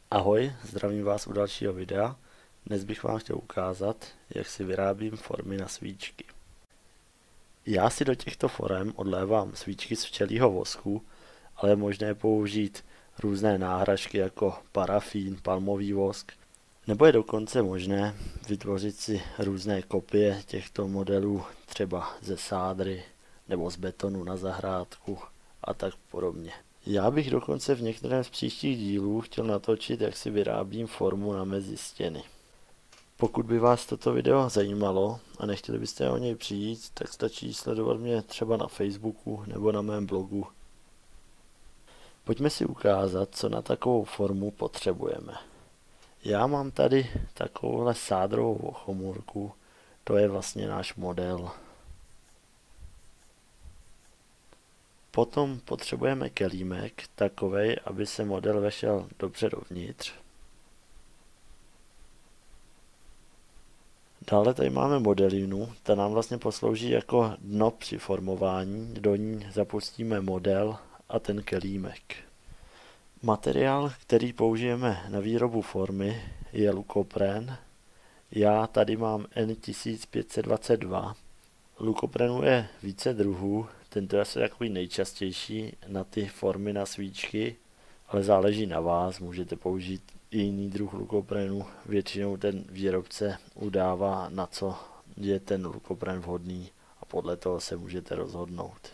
Ahoj, zdravím vás u dalšího videa. Dnes bych vám chtěl ukázat, jak si vyrábím formy na svíčky. Já si do těchto forem odlévám svíčky z včelího vosku, ale je možné použít různé náhražky jako parafín, palmový vosk, nebo je dokonce možné vytvořit si různé kopie těchto modelů třeba ze sádry nebo z betonu na zahrádku a tak podobně. Já bych dokonce v některém z příštích dílů chtěl natočit, jak si vyrábím formu na mezi stěny. Pokud by vás toto video zajímalo a nechtěli byste o něj přijít, tak stačí sledovat mě třeba na Facebooku nebo na mém blogu. Pojďme si ukázat, co na takovou formu potřebujeme. Já mám tady takovouhle sádrovou ochomůrku, to je vlastně náš model. Potom potřebujeme kelímek, takovej, aby se model vešel dobře dovnitř. Dále tady máme modelinu, ta nám vlastně poslouží jako dno při formování, do ní zapustíme model a ten kelímek. Materiál, který použijeme na výrobu formy, je lukopren. Já tady mám N1522. Lukoprenu je více druhů, tento je asi takový nejčastější na ty formy na svíčky, ale záleží na vás, můžete použít i jiný druh lukoprenu. Většinou ten výrobce udává, na co je ten lukopren vhodný a podle toho se můžete rozhodnout.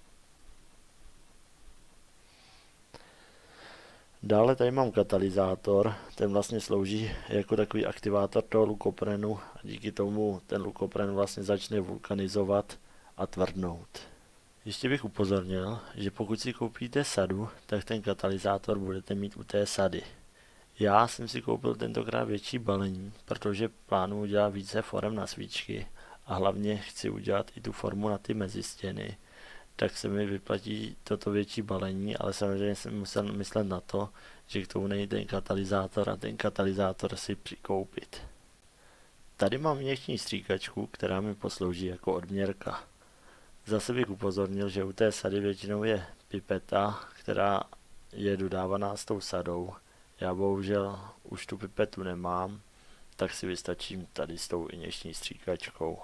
Dále tady mám katalyzátor, ten vlastně slouží jako takový aktivátor toho lukoprenu a díky tomu ten lukopren vlastně začne vulkanizovat a tvrdnout. Ještě bych upozornil, že pokud si koupíte sadu, tak ten katalyzátor budete mít u té sady. Já jsem si koupil tentokrát větší balení, protože plánuji udělat více forem na svíčky a hlavně chci udělat i tu formu na ty mezistěny. Tak se mi vyplatí toto větší balení, ale samozřejmě jsem musel myslet na to, že k tomu není ten katalyzátor a ten katalyzátor si přikoupit. Tady mám injekční stříkačku, která mi poslouží jako odměrka. Zase bych upozornil, že u té sady většinou je pipeta, která je dodávaná s tou sadou. Já bohužel už tu pipetu nemám, tak si vystačím tady s tou injekční stříkačkou.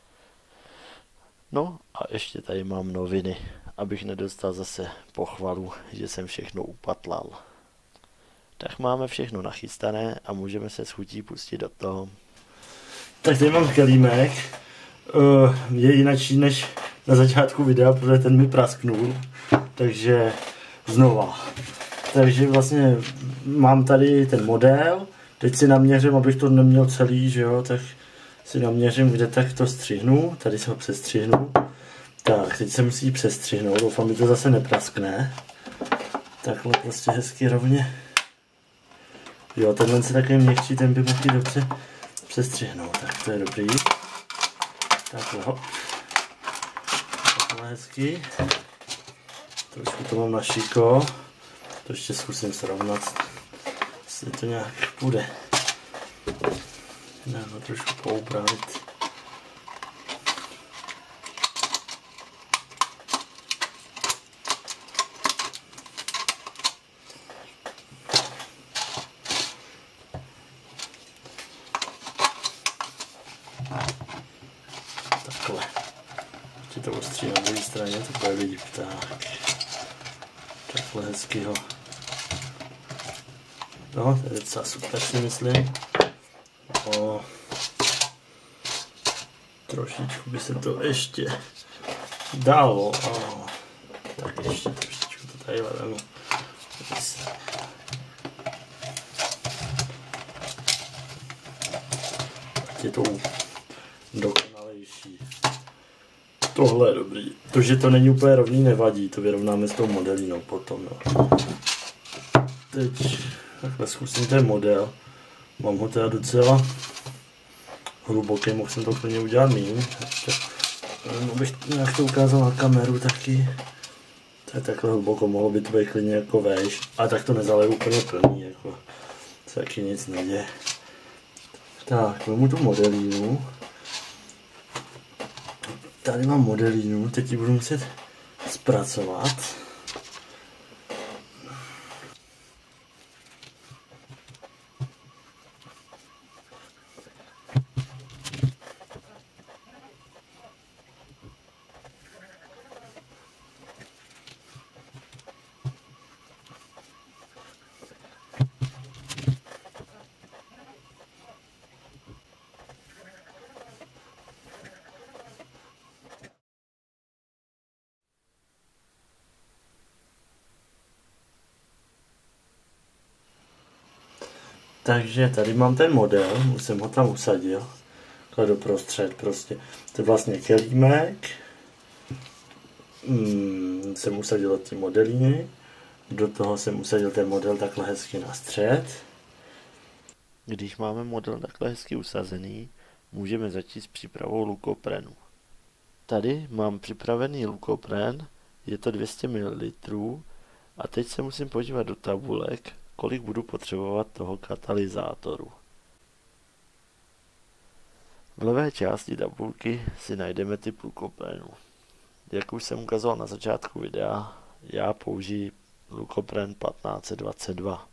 No a ještě tady mám noviny, abych nedostal zase pochvalu, že jsem všechno upatlal. Tak máme všechno nachystané a můžeme se s chutí pustit do toho. Tak tady mám kelímek, je jinačí než na začátku videa, protože ten mi prasknul, takže znova. Takže vlastně mám tady ten model, teď si naměřím, abych to neměl celý, že jo, tak si naměřím, kde tak to střihnu, tady se ho přestřihnu. Tak, teď se musí přestřihnout, doufám, že to zase nepraskne. Takhle prostě hezky rovně. Jo, tenhle se takový měkčí, ten by mohl dobře přestřihnout, tak to je dobrý. Takhle hop. Takhle hezky. Trošku to mám na šiko. To ještě zkusím srovnat, jestli to nějak půjde. No, trošku poupravit. Takhle. Ještě to ostří na druhé straně, to bude vidět. Tak. Takhle hezky ho. No, to je docela super, si myslím. Trošičku by se to ještě dalo. Tak ještě trošičku to tady vezmu. Ať je to dokonalejší. Tohle je dobrý. To, že to není úplně rovný, nevadí. To vyrovnáme s tou modelinou potom. Jo. Teď takhle zkusím ten model. Mám ho teda docela hluboký, mohl jsem to klidně udělat míň. Abych nějak to ukázal na kameru taky. To je takhle hluboko, mohlo by to být klidně jako vejš. Ale tak to nezaleju úplně plný, jako se taky nic neděje. Tak, vezmu tu modelínu. Tady mám modelínu, teď ji budu muset zpracovat. Takže tady mám ten model, už jsem ho tam usadil, doprostřed prostě. To je vlastně kelímek, jsem usadil ty modelíny, do toho jsem usadil ten model takhle hezky na střed. Když máme model takhle hezky usazený, můžeme začít s přípravou lukoprenu. Tady mám připravený lukopren, je to 200 ml a teď se musím podívat do tabulek, kolik budu potřebovat toho katalyzátoru. V levé části tabulky si najdeme typ lukoprenu. Jak už jsem ukazoval na začátku videa, já použiji lukopren 1522.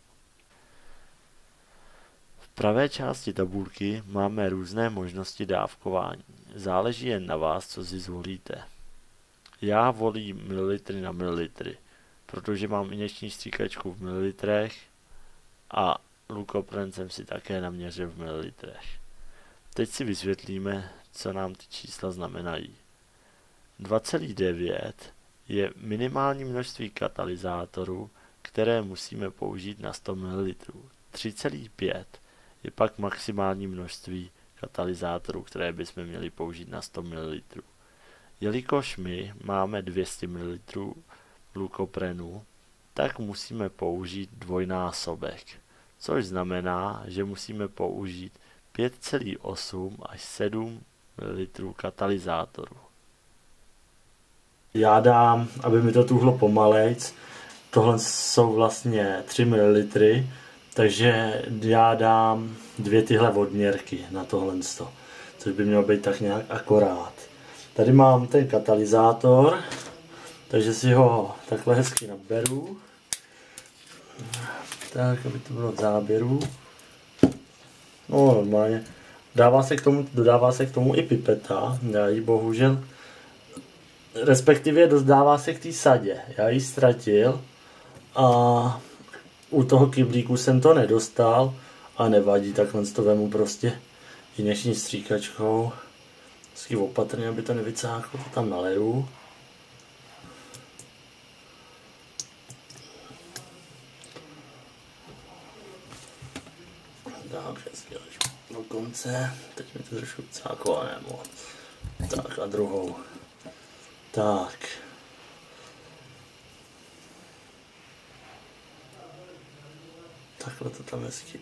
V pravé části tabulky máme různé možnosti dávkování. Záleží jen na vás, co si zvolíte. Já volím mililitry na mililitry, protože mám injekční stříkačku v mililitrech a lukopren jsem si také naměřil v mililitrech. Teď si vysvětlíme, co nám ty čísla znamenají. 2,9 je minimální množství katalyzátoru, které musíme použít na 100 ml. 3,5 je pak maximální množství katalyzátoru, které bychom měli použít na 100 ml. Jelikož my máme 200 ml lukoprenu, tak musíme použít dvojnásobek, což znamená, že musíme použít 5,8 až 7 ml katalyzátoru. Já dám, aby mi to tuhlo pomalejc, tohle jsou vlastně 3 ml, takže já dám 2 tyhle odměrky na tohle, což by mělo být tak nějak akorát. Tady mám ten katalyzátor, takže si ho takhle hezky naberu, tak, aby to bylo v záběru. No normálně, dodává se k tomu i pipeta, já ji bohužel, respektive dodává se k té sadě, já ji ztratil a u toho kyblíku jsem to nedostal a nevadí, takhle to vemu prostě injekční stříkačkou, hezky opatrně, aby to nevycáklo, to tam naleju. Tak, hezky až do konce, teď mi to trošku cáklo, ale ne moc. Tak a druhou. Tak. Takhle to tam hezky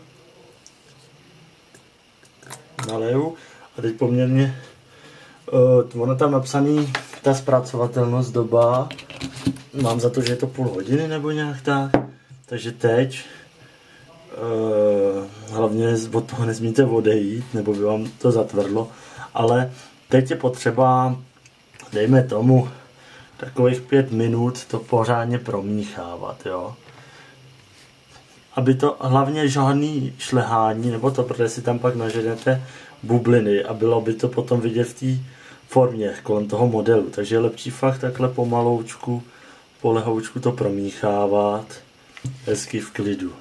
naleju. A teď poměrně, ono tam napsaný, ta zpracovatelnost doba, mám za to, že je to půl hodiny nebo nějak tak. Takže teď, hlavně od toho nesmíte odejít, nebo by vám to zatvrdlo, ale teď je potřeba, dejme tomu, takových 5 minut to pořádně promíchávat, jo. Aby to hlavně žádný šlehání, nebo to, protože si tam pak naženete bubliny a bylo by to potom vidět v té formě kolem toho modelu. Takže je lepší fakt takhle pomaloučku, polehoučku to promíchávat, hezky v klidu.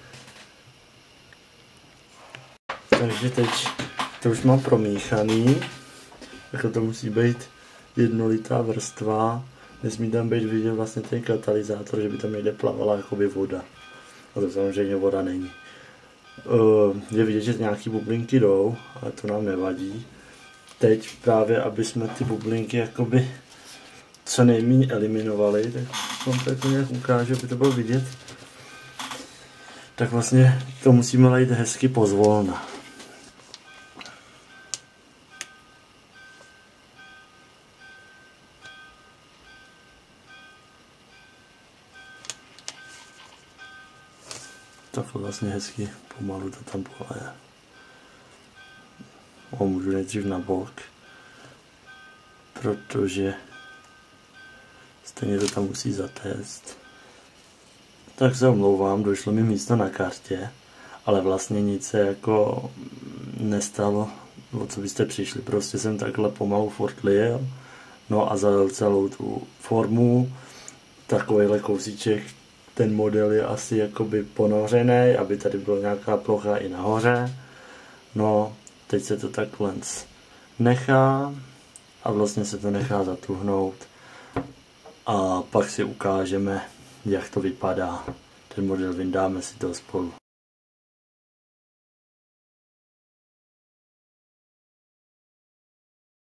Takže teď to už mám promíchaný, takhle to musí být jednolitá vrstva, nesmí tam být vidět vlastně ten katalyzátor, že by tam někde plavala jakoby voda. A to samozřejmě voda není. Je vidět, že nějaký bublinky jdou, ale to nám nevadí. Teď právě, aby jsme ty bublinky jakoby co nejméně eliminovali, tak vám to nějak ukážu, aby to bylo vidět. Tak vlastně to musíme lejt hezky pozvolna. Takhle vlastně hezky pomalu to tam poleje. Můžu nejdřív na bok, protože stejně to tam musí zatéct. Tak se omlouvám, došlo mi místo na kartě, ale vlastně nic se jako nestalo, o co byste přišli. Prostě jsem takhle pomalu furt lijel, no a zalil celou tu formu, takovýhle kousíček. Ten model je asi jakoby ponořený, aby tady byla nějaká plocha i nahoře. No, teď se to takhle nechá a vlastně se to nechá zatuhnout. A pak si ukážeme, jak to vypadá. Ten model vyndáme si to spolu.